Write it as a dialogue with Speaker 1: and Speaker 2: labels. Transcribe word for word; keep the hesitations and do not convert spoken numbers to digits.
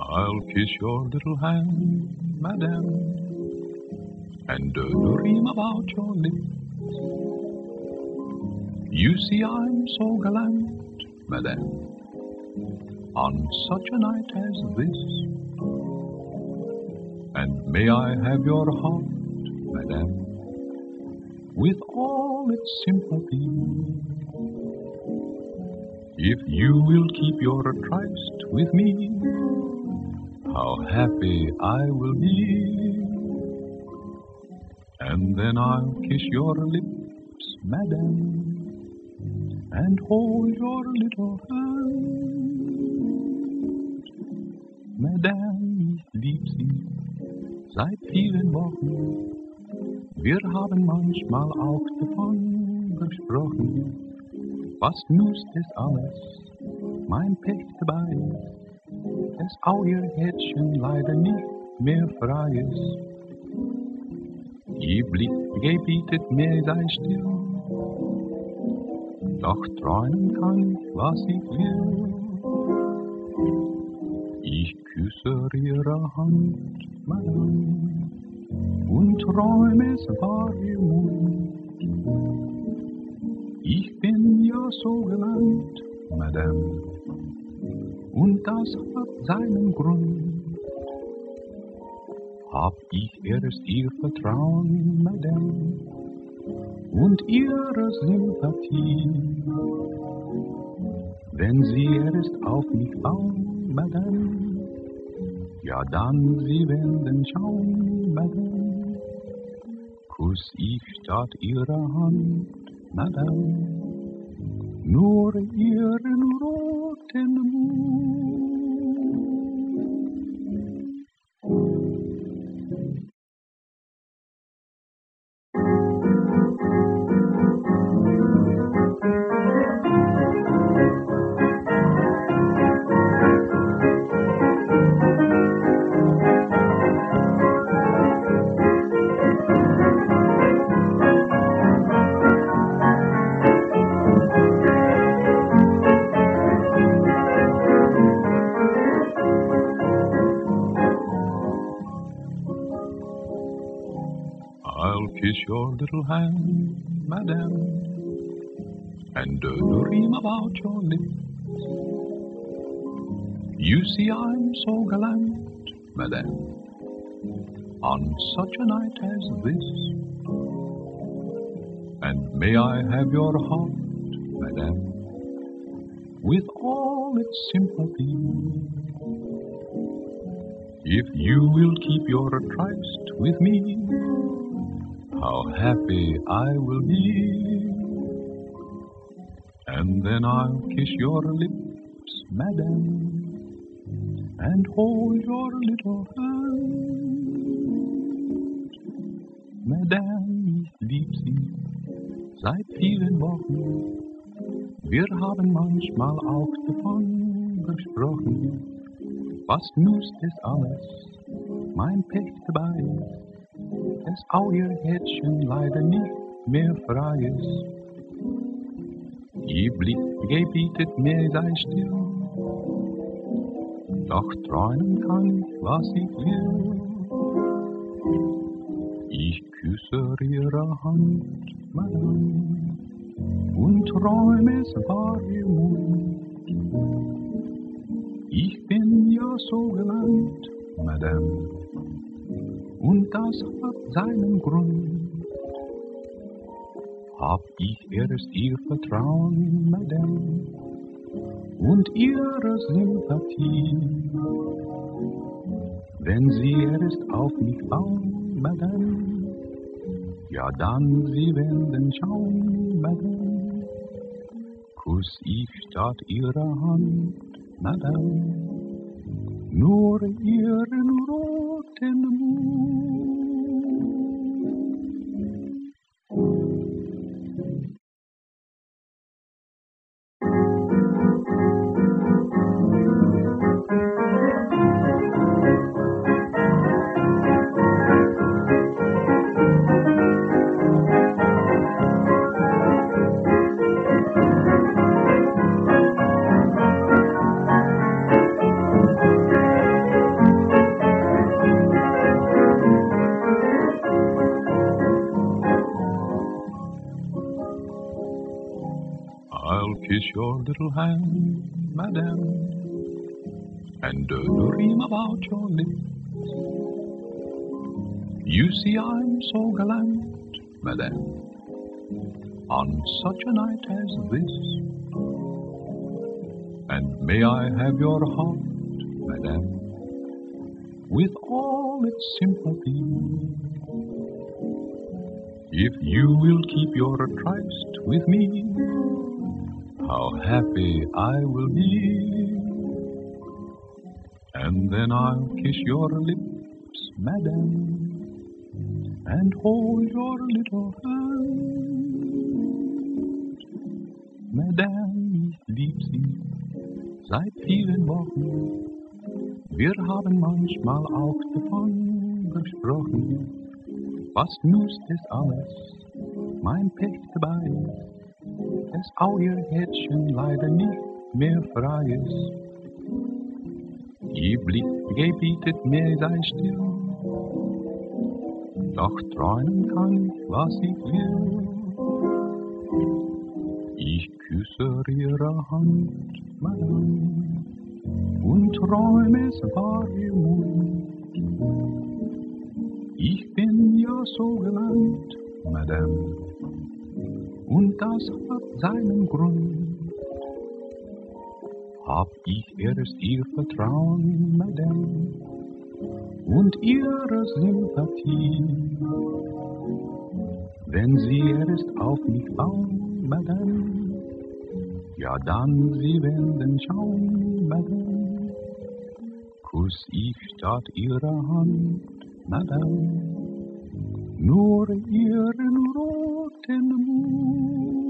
Speaker 1: I'll kiss your little hand, madame, and dream about your lips. You see I'm so gallant, madame, on such a night as this. And may I have your heart, madame, with all its sympathy. If you will keep your tryst with me, how happy I will be. And then I'll kiss your lips, madame, and hold your little hand. Madame, ich lieb Sie seit vielen Wochen. Wir haben manchmal auch davon gesprochen. Fast nust ist alles, mein Pech dabei ist, dass auch ihr Herzchen leider nicht mehr frei ist. Ihr Blick gebietet mir, sei still, doch träumen kann ich, was ich will. Ich küsse ihre Hand, madame, und träume, es war ihr Mund. Ich bin ja so galant, madame, und das hat seinen Grund. Hab ich erst ihr Vertrauen, madame, und ihre Sympathie. Wenn sie erst auf mich bauen, madame, ja dann sie werden schauen, madame, kuss ich statt ihrer Hand, madame, nur ihren roten Mund. I'll kiss your little hand, madame, and dream about your lips. You see I'm so gallant, madame, on such a night as this. And may I have your heart, madame, with all its sympathy. If you will keep your tryst with me, how happy I will be. And then I'll kiss your lips, madame, and hold your little hand. Madame, ich lieb Sie seit vielen Wochen. Wir haben manchmal auch davon gesprochen. Fast nust ist alles, mein Pech dabei ist, dass auch ihr Herzchen leider nicht mehr frei ist. Ihr Blick gebietet mir, sei still, doch träumen kann ich, was ich will. Ich küsse ihre Hand, madame, und träume, es war ihr Mund. Ich bin ja so galant, madame, und das hat seinen Grund. Hab ich erst ihr Vertrauen, madame, und ihre Sympathie. Wenn sie erst auf mich bauen, madame, ja dann sie werden schauen, madame, kuss ich statt ihrer Hand, madame, nur ihren roten Mund. your little hand, madame, and a dream about your lips. You see I'm so gallant, madame, on such a night as this. And may I have your heart, madame, with all its sympathy. If you will keep your tryst with me, how happy I will be. And then I'll kiss your lips, madame, and hold your little hand. Madame, ich lieb Sie seit vielen Wochen. Wir haben manchmal auch davon gesprochen, was nützt es alles, mein Pech dabei ist, dass auch ihr Herzchen leider nicht mehr frei ist. Ihr Blick gebietet mir, sei still, doch träumen kann ich, was ich will. Ich küsse ihre Hand, madame, und träume, es war ihr Mund. Ich bin ja so galant, madame, und das hat seinen Grund. Hab ich erst ihr Vertrauen, madame, und ihre Sympathie. Wenn sie erst auf mich bauen, madame, ja dann sie werden schauen, madame, kuss ich statt ihrer Hand, madame, nur ihren roten Mund.